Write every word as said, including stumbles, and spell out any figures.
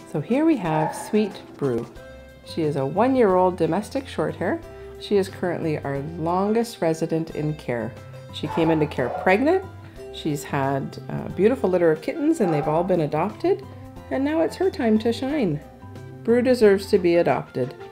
So here we have Sweet Brew. She is a one-year-old domestic shorthair. She is currently our longest resident in care. She came into care pregnant. She's had a beautiful litter of kittens and they've all been adopted. And now it's her time to shine. Brew deserves to be adopted.